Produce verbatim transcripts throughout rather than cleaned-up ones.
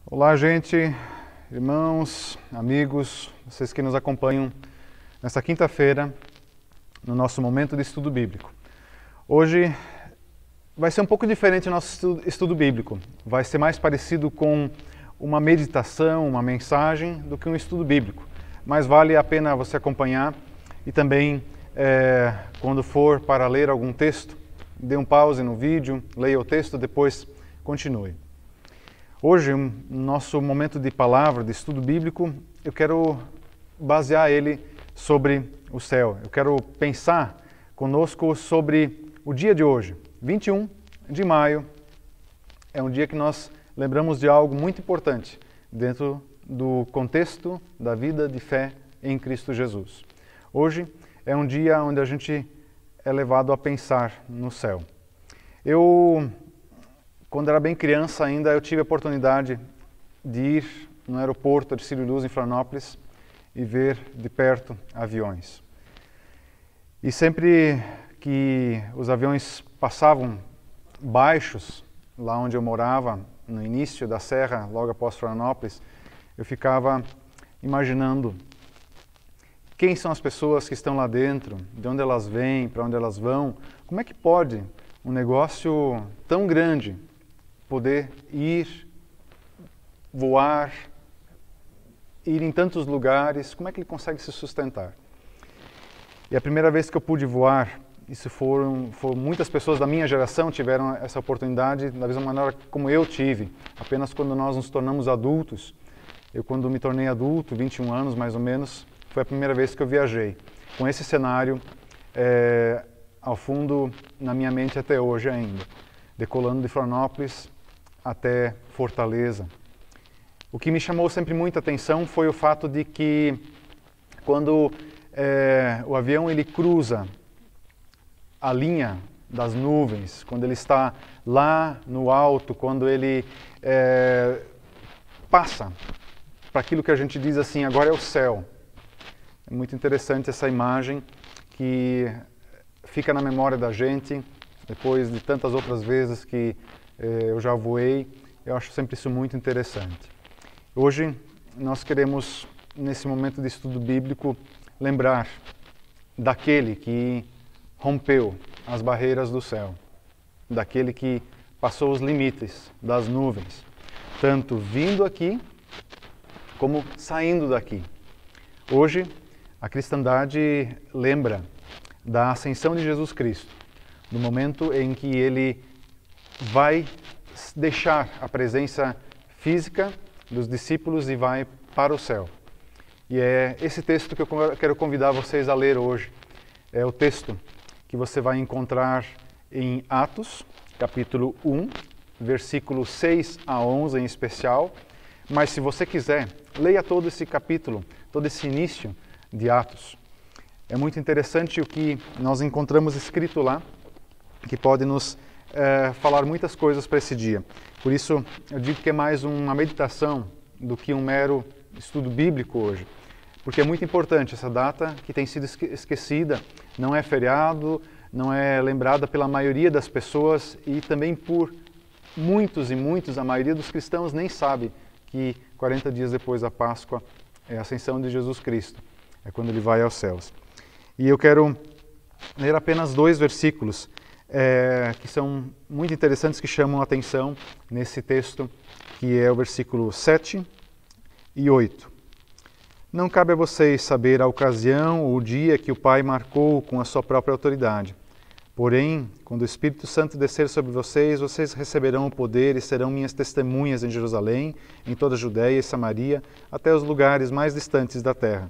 Olá, gente, irmãos, amigos, vocês que nos acompanham nesta quinta-feira no nosso momento de estudo bíblico. Hoje vai ser um pouco diferente o nosso estudo, estudo bíblico. Vai ser mais parecido com uma meditação, uma mensagem, do que um estudo bíblico. Mas vale a pena você acompanhar e também, é, quando for para ler algum texto, dê um pause no vídeo, leia o texto, depois continue. Hoje, no nosso momento de palavra, de estudo bíblico, eu quero basear ele sobre o céu. Eu quero pensar conosco sobre o dia de hoje, vinte e um de maio. É um dia que nós lembramos de algo muito importante dentro do contexto da vida de fé em Cristo Jesus. Hoje é um dia onde a gente é levado a pensar no céu. Eu... Quando era bem criança ainda, eu tive a oportunidade de ir no aeroporto de Ercílio Luz, em Florianópolis, e ver de perto aviões. E sempre que os aviões passavam baixos, lá onde eu morava, no início da serra, logo após Florianópolis, eu ficava imaginando quem são as pessoas que estão lá dentro, de onde elas vêm, para onde elas vão, como é que pode um negócio tão grande poder ir, voar, ir em tantos lugares, como é que ele consegue se sustentar? E a primeira vez que eu pude voar, isso foram, foram muitas pessoas da minha geração tiveram essa oportunidade, da mesma maneira como eu tive, apenas quando nós nos tornamos adultos. Eu, quando me tornei adulto, vinte e um anos mais ou menos, foi a primeira vez que eu viajei, com esse cenário é, ao fundo na minha mente até hoje ainda, decolando de Florianópolis até Fortaleza. O que me chamou sempre muita atenção foi o fato de que quando é, o avião ele cruza a linha das nuvens, quando ele está lá no alto, quando ele é, passa para aquilo que a gente diz assim, agora é o céu. É muito interessante essa imagem que fica na memória da gente, depois de tantas outras vezes que eu já voei, eu acho sempre isso muito interessante. Hoje nós queremos, nesse momento de estudo bíblico, lembrar daquele que rompeu as barreiras do céu, daquele que passou os limites das nuvens, tanto vindo aqui como saindo daqui. Hoje a cristandade lembra da ascensão de Jesus Cristo, do momento em que ele vai deixar a presença física dos discípulos e vai para o céu. E é esse texto que eu quero convidar vocês a ler hoje. É o texto que você vai encontrar em Atos, capítulo um, versículos seis a onze em especial. Mas se você quiser, leia todo esse capítulo, todo esse início de Atos. É muito interessante o que nós encontramos escrito lá, que pode nos É, falar muitas coisas para esse dia. Por isso, eu digo que é mais uma meditação do que um mero estudo bíblico hoje. Porque é muito importante essa data que tem sido esquecida, não é feriado, não é lembrada pela maioria das pessoas e também por muitos e muitos, a maioria dos cristãos nem sabe que quarenta dias depois da Páscoa é a ascensão de Jesus Cristo, é quando ele vai aos céus. E eu quero ler apenas dois versículos É, que são muito interessantes, que chamam a atenção nesse texto, que é o versículo sete e oito. Não cabe a vocês saber a ocasião ou o dia que o Pai marcou com a sua própria autoridade. Porém, quando o Espírito Santo descer sobre vocês, vocês receberão o poder e serão minhas testemunhas em Jerusalém, em toda a Judéia e Samaria, até os lugares mais distantes da terra.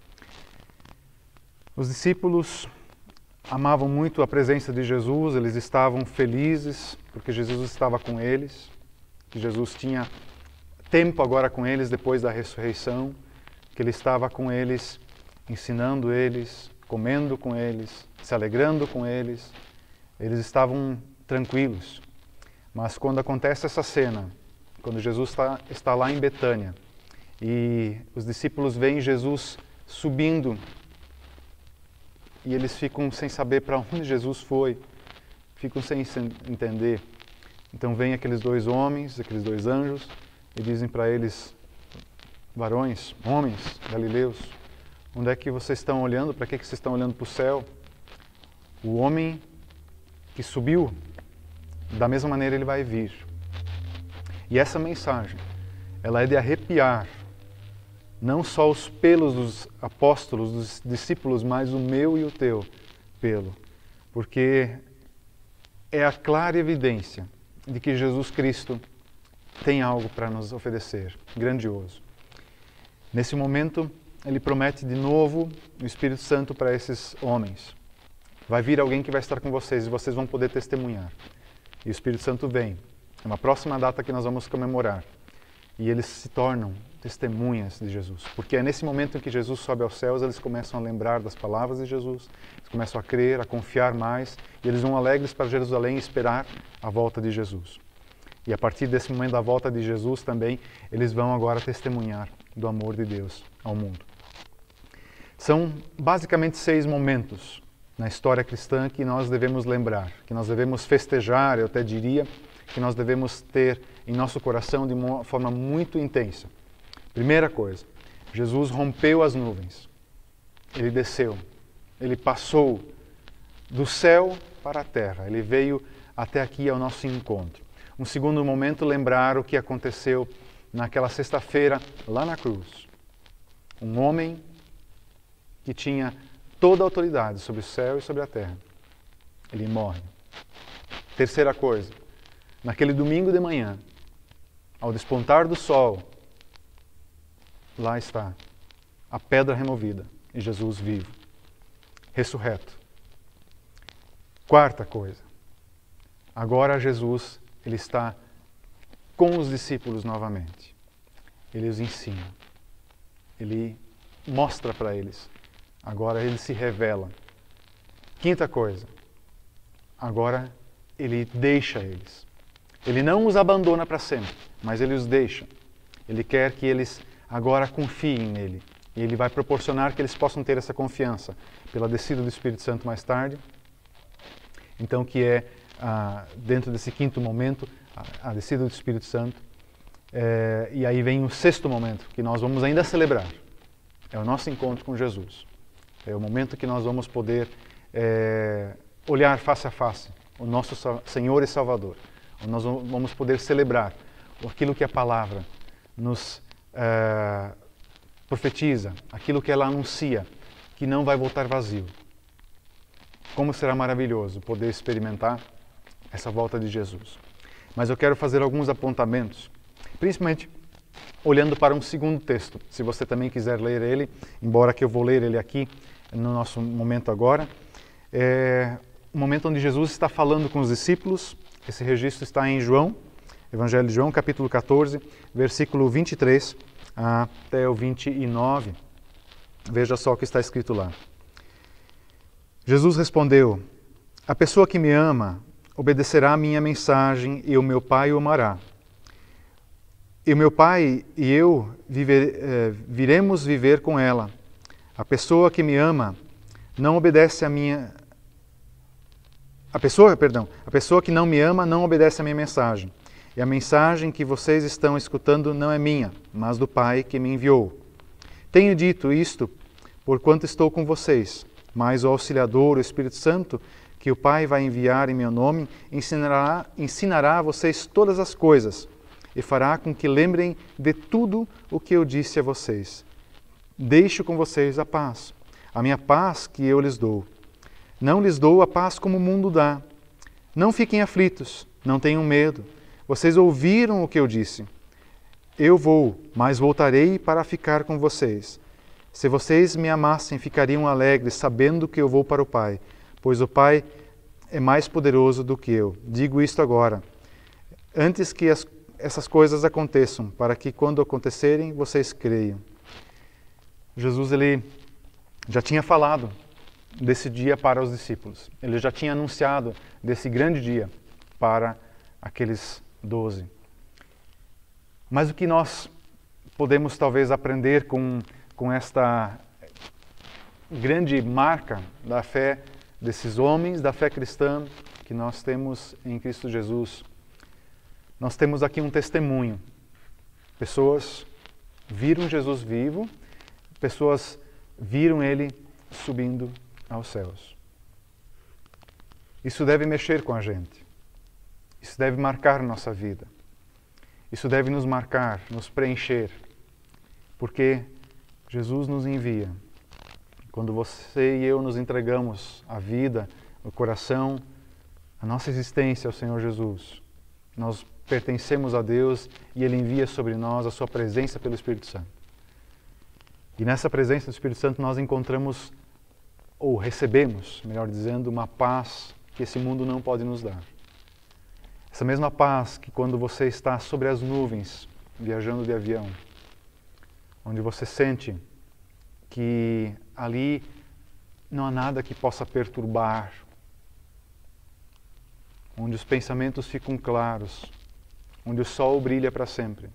Os discípulos amavam muito a presença de Jesus, eles estavam felizes porque Jesus estava com eles, que Jesus tinha tempo agora com eles depois da ressurreição, que ele estava com eles, ensinando eles, comendo com eles, se alegrando com eles. Eles estavam tranquilos. Mas quando acontece essa cena, quando Jesus está, está lá em Betânia e os discípulos veem Jesus subindo, e eles ficam sem saber para onde Jesus foi, ficam sem entender. Então vêm aqueles dois homens, aqueles dois anjos, e dizem para eles, varões, homens, galileus, onde é que vocês estão olhando? Para que, que vocês estão olhando para o céu? O homem que subiu, da mesma maneira ele vai vir. E essa mensagem, ela é de arrepiar não só os pelos dos apóstolos, dos discípulos, mas o meu e o teu pelo. Porque é a clara evidência de que Jesus Cristo tem algo para nos oferecer, grandioso. Nesse momento, ele promete de novo o Espírito Santo para esses homens. Vai vir alguém que vai estar com vocês e vocês vão poder testemunhar. E o Espírito Santo vem. É uma próxima data que nós vamos comemorar. E eles se tornam testemunhas de Jesus. Porque é nesse momento em que Jesus sobe aos céus, eles começam a lembrar das palavras de Jesus, eles começam a crer, a confiar mais, e eles vão alegres para Jerusalém esperar a volta de Jesus. E a partir desse momento da volta de Jesus também, eles vão agora testemunhar do amor de Deus ao mundo. São basicamente seis momentos na história cristã que nós devemos lembrar, que nós devemos festejar, eu até diria, que nós devemos ter em nosso coração de uma forma muito intensa. Primeira coisa, Jesus rompeu as nuvens, ele desceu, ele passou do céu para a terra, ele veio até aqui ao nosso encontro. Um segundo momento, lembrar o que aconteceu naquela sexta-feira lá na cruz. Um homem que tinha toda a autoridade sobre o céu e sobre a terra, ele morre. Terceira coisa, naquele domingo de manhã, ao despontar do sol, lá está a pedra removida e Jesus vivo, ressurreto. Quarta coisa, agora Jesus ele está com os discípulos novamente. Ele os ensina, ele mostra para eles, agora ele se revela. Quinta coisa, agora ele deixa eles. Ele não os abandona para sempre, mas ele os deixa. Ele quer que eles agora confiem nele. E ele vai proporcionar que eles possam ter essa confiança pela descida do Espírito Santo mais tarde. Então, que é, ah, dentro desse quinto momento, a, a descida do Espírito Santo. É, e aí vem o sexto momento, que nós vamos ainda celebrar. É o nosso encontro com Jesus. É o momento que nós vamos poder é, olhar face a face o nosso Senhor e Salvador. Nós vamos poder celebrar aquilo que a palavra nos uh, profetiza, aquilo que ela anuncia, que não vai voltar vazio. Como será maravilhoso poder experimentar essa volta de Jesus. Mas eu quero fazer alguns apontamentos, principalmente olhando para um segundo texto, se você também quiser ler ele, embora que eu vou ler ele aqui no nosso momento agora. É o momento onde Jesus está falando com os discípulos. Esse registro está em João, Evangelho de João, capítulo quatorze, versículo vinte e três até o vinte e nove. Veja só o que está escrito lá. Jesus respondeu: a pessoa que me ama obedecerá a minha mensagem e o meu Pai o amará. E o meu Pai e eu viver, eh, viremos viver com ela. A pessoa que me ama não obedece a minha A pessoa, perdão, a pessoa que não me ama não obedece a minha mensagem. E a mensagem que vocês estão escutando não é minha, mas do Pai que me enviou. Tenho dito isto porquanto estou com vocês, mas o Auxiliador, o Espírito Santo, que o Pai vai enviar em meu nome, ensinará, ensinará a vocês todas as coisas e fará com que lembrem de tudo o que eu disse a vocês. Deixo com vocês a paz, a minha paz que eu lhes dou. Não lhes dou a paz como o mundo dá. Não fiquem aflitos, não tenham medo. Vocês ouviram o que eu disse. Eu vou, mas voltarei para ficar com vocês. Se vocês me amassem, ficariam alegres, sabendo que eu vou para o Pai, pois o Pai é mais poderoso do que eu. Digo isto agora, antes que as, essas coisas aconteçam, para que quando acontecerem, vocês creiam. Jesus, ele já tinha falado desse dia para os discípulos. Ele já tinha anunciado desse grande dia para aqueles doze. Mas o que nós podemos talvez aprender com, com esta grande marca da fé desses homens, da fé cristã que nós temos em Cristo Jesus? Nós temos aqui um testemunho Pessoas viram Jesus vivo, pessoas viram Ele subindo aos céus. Isso deve mexer com a gente. Isso deve marcar nossa vida. Isso deve nos marcar, nos preencher. Porque Jesus nos envia. Quando você e eu nos entregamos a vida, o coração, a nossa existência ao Senhor Jesus, nós pertencemos a Deus e Ele envia sobre nós a sua presença pelo Espírito Santo. E nessa presença do Espírito Santo nós encontramos, ou recebemos, melhor dizendo, uma paz que esse mundo não pode nos dar. Essa mesma paz que quando você está sobre as nuvens, viajando de avião, onde você sente que ali não há nada que possa perturbar, onde os pensamentos ficam claros, onde o sol brilha para sempre.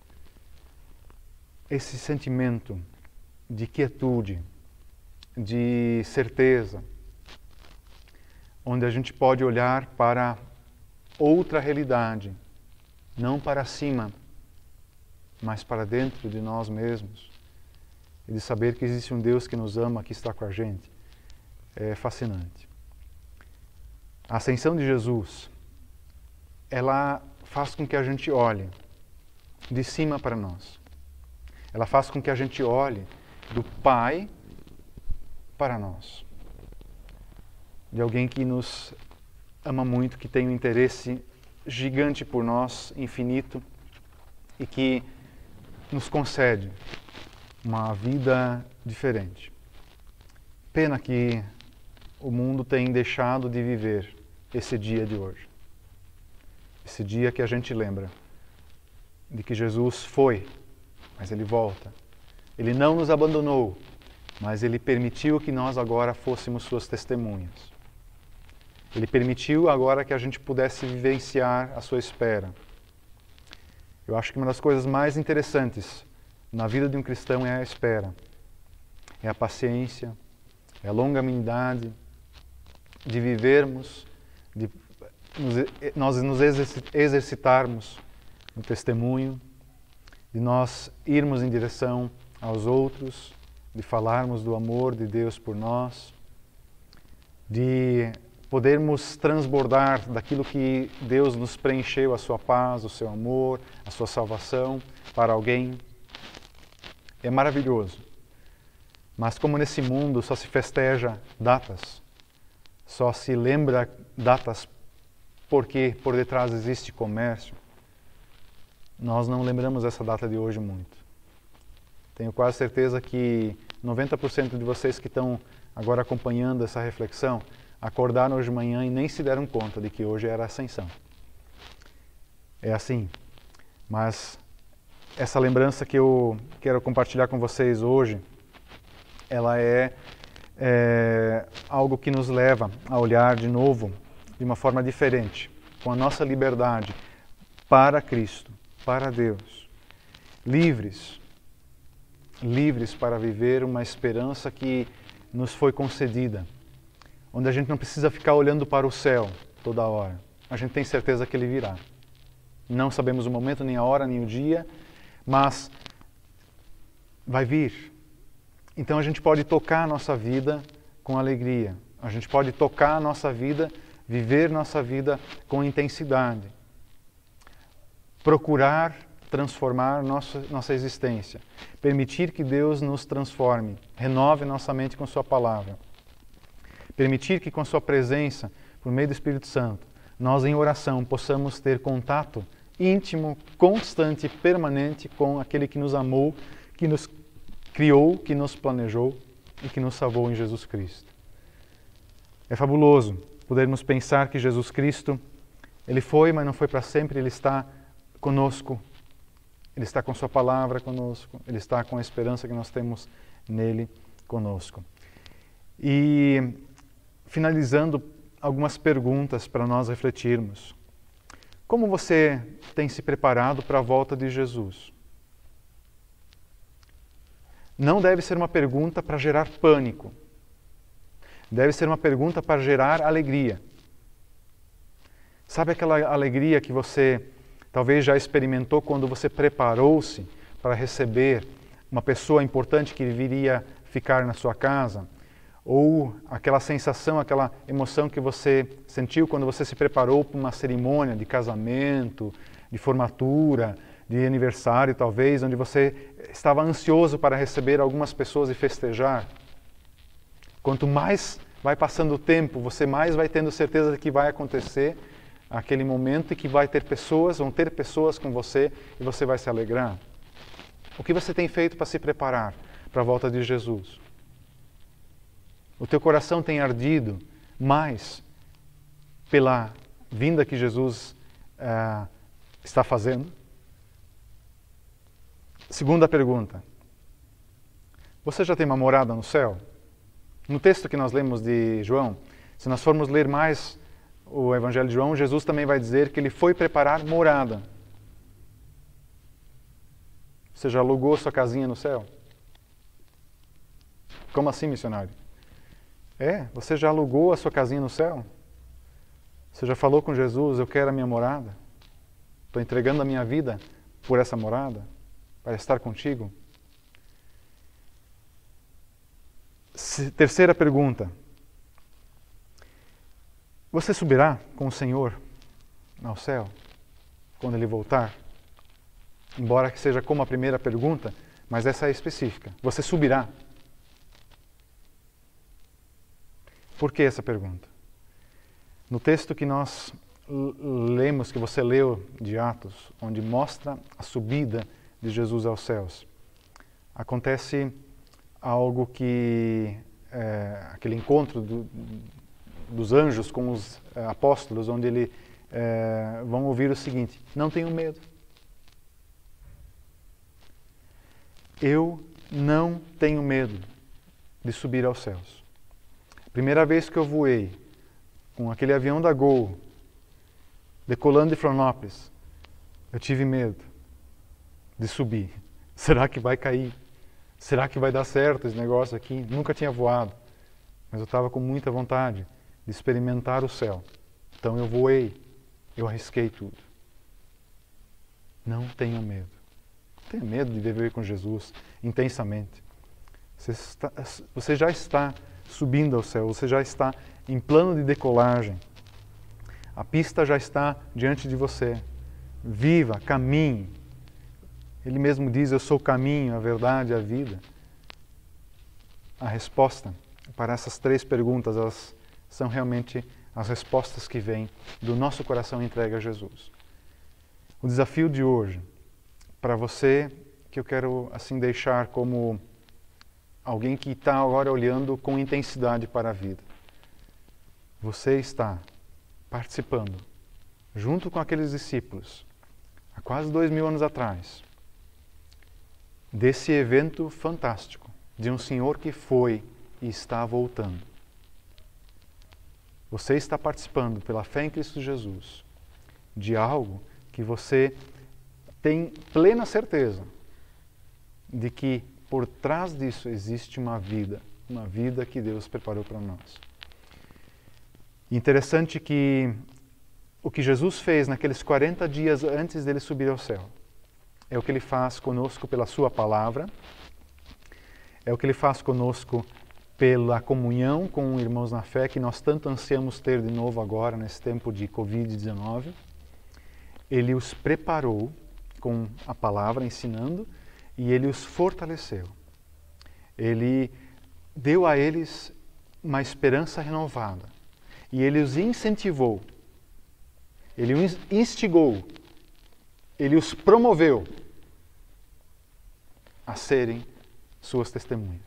Esse sentimento de quietude, de certeza, onde a gente pode olhar para outra realidade, não para cima, mas para dentro de nós mesmos, e de saber que existe um Deus que nos ama, que está com a gente, é fascinante. A ascensão de Jesus, ela faz com que a gente olhe de cima para nós. Ela faz com que a gente olhe do Pai para nós. De alguém que nos ama muito, que tem um interesse gigante por nós, infinito, e que nos concede uma vida diferente. Pena que o mundo tem deixado de viver esse dia de hoje. Esse dia que a gente lembra de que Jesus foi, mas Ele volta. Ele não nos abandonou, mas Ele permitiu que nós agora fôssemos Suas testemunhas. Ele permitiu agora que a gente pudesse vivenciar a Sua espera. Eu acho que uma das coisas mais interessantes na vida de um cristão é a espera. É a paciência, é a longanimidade de vivermos, de nos, nós nos exercitarmos no testemunho, de nós irmos em direção aos outros, de falarmos do amor de Deus por nós, de podermos transbordar daquilo que Deus nos preencheu, a sua paz, o seu amor, a sua salvação para alguém. É maravilhoso. Mas como nesse mundo só se festeja datas, só se lembra datas porque por detrás existe comércio, nós não lembramos essa data de hoje muito. Tenho quase certeza que noventa por cento de vocês que estão agora acompanhando essa reflexão acordaram hoje de manhã e nem se deram conta de que hoje era a Ascensão. É assim. Mas essa lembrança que eu quero compartilhar com vocês hoje, ela é, é algo que nos leva a olhar de novo de uma forma diferente, com a nossa liberdade para Cristo, para Deus, livres, livres para viver uma esperança que nos foi concedida, onde a gente não precisa ficar olhando para o céu toda hora. A gente tem certeza que Ele virá. Não sabemos o momento, nem a hora, nem o dia, mas vai vir. Então a gente pode tocar a nossa vida com alegria. A gente pode tocar a nossa vida, viver nossa vida com intensidade. Procurar transformar nossa, nossa existência. Permitir que Deus nos transforme, renove nossa mente com Sua palavra. Permitir que com Sua presença, por meio do Espírito Santo, nós em oração possamos ter contato íntimo, constante, permanente com aquele que nos amou, que nos criou, que nos planejou e que nos salvou em Jesus Cristo. É fabuloso podermos pensar que Jesus Cristo, Ele foi, mas não foi para sempre, Ele está conosco, Ele está com Sua palavra conosco, Ele está com a esperança que nós temos nele conosco. E finalizando, algumas perguntas para nós refletirmos. Como você tem se preparado para a volta de Jesus? Não deve ser uma pergunta para gerar pânico. Deve ser uma pergunta para gerar alegria. Sabe aquela alegria que você talvez já experimentou quando você preparou-se para receber uma pessoa importante que viria ficar na sua casa, ou aquela sensação, aquela emoção que você sentiu quando você se preparou para uma cerimônia de casamento, de formatura, de aniversário talvez, onde você estava ansioso para receber algumas pessoas e festejar. Quanto mais vai passando o tempo, você mais vai tendo certeza de que vai acontecer aquele momento e que vai ter pessoas, vão ter pessoas com você e você vai se alegrar. O que você tem feito para se preparar para a volta de Jesus? O teu coração tem ardido mais pela vinda que Jesus uh, está fazendo? Segunda pergunta. Você já tem uma morada no céu? No texto que nós lemos de João, se nós formos ler mais o Evangelho de João, Jesus também vai dizer que ele foi preparar morada. Você já alugou sua casinha no céu? Como assim, missionário? É, você já alugou a sua casinha no céu? Você já falou com Jesus, eu quero a minha morada? Estou entregando a minha vida por essa morada, para estar contigo? Se, terceira pergunta. Você subirá com o Senhor ao céu, quando Ele voltar? Embora que seja como a primeira pergunta, mas essa é específica. Você subirá. Por que essa pergunta? No texto que nós lemos, que você leu de Atos, onde mostra a subida de Jesus aos céus, acontece algo que, é, aquele encontro do, dos anjos com os é, apóstolos, onde eles é, vão ouvir o seguinte: não tenham medo. Eu não tenho medo de subir aos céus. Primeira vez que eu voei com aquele avião da Gol, decolando de Florianópolis, eu tive medo de subir. Será que vai cair? Será que vai dar certo esse negócio aqui? Nunca tinha voado, mas eu estava com muita vontade de experimentar o céu. Então eu voei, eu arrisquei tudo. Não tenha medo. Não tenha medo de viver com Jesus intensamente. Você, está, você já está subindo ao céu, você já está em plano de decolagem. A pista já está diante de você. Viva, caminhe. Ele mesmo diz, eu sou o caminho, a verdade e a vida. A resposta para essas três perguntas, elas são realmente as respostas que vêm do nosso coração entregue a Jesus. O desafio de hoje, para você, que eu quero assim deixar como alguém que está agora olhando com intensidade para a vida. Você está participando, junto com aqueles discípulos, há quase dois mil anos atrás, desse evento fantástico, de um Senhor que foi e está voltando. Você está participando, pela fé em Cristo Jesus, de algo que você tem plena certeza de que por trás disso existe uma vida, uma vida que Deus preparou para nós. Interessante que o que Jesus fez naqueles quarenta dias antes dele subir ao céu é o que Ele faz conosco pela Sua palavra, é o que Ele faz conosco pela comunhão com irmãos na fé que nós tanto ansiamos ter de novo agora nesse tempo de covid dezenove. Ele os preparou com a palavra, ensinando, e Ele os fortaleceu. Ele deu a eles uma esperança renovada. E Ele os incentivou. Ele os instigou. Ele os promoveu a serem suas testemunhas.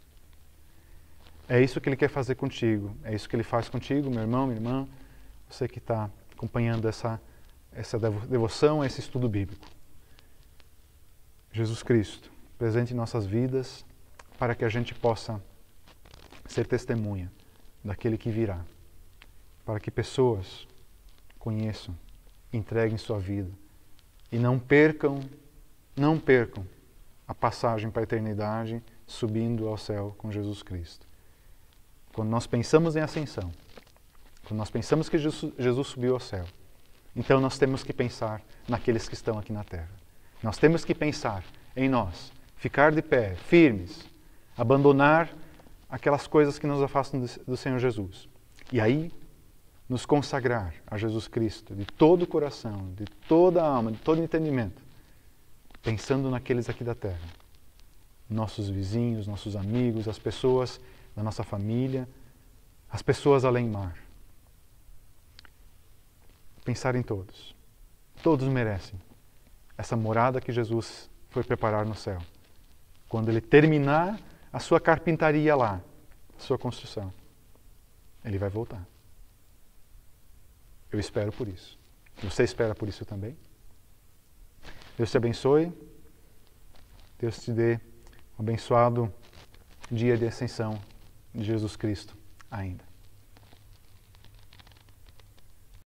É isso que Ele quer fazer contigo. É isso que Ele faz contigo, meu irmão, minha irmã. Você que está acompanhando essa, essa devoção, esse estudo bíblico. Jesus Cristo, presente em nossas vidas, para que a gente possa ser testemunha daquele que virá. Para que pessoas conheçam, entreguem sua vida e não percam, não percam a passagem para a eternidade subindo ao céu com Jesus Cristo. Quando nós pensamos em ascensão, quando nós pensamos que Jesus subiu ao céu, Então nós temos que pensar naqueles que estão aqui na terra. Nós temos que pensar em nós, ficar de pé, firmes, abandonar aquelas coisas que nos afastam do Senhor Jesus. E aí, nos consagrar a Jesus Cristo de todo o coração, de toda a alma, de todo o entendimento, pensando naqueles aqui da terra, nossos vizinhos, nossos amigos, as pessoas da nossa família, as pessoas além mar. Pensar em todos. Todos merecem essa morada que Jesus foi preparar no céu. Quando Ele terminar a sua carpintaria lá, a sua construção, Ele vai voltar. Eu espero por isso. Você espera por isso também? Deus te abençoe. Deus te dê um abençoado dia de ascensão de Jesus Cristo ainda.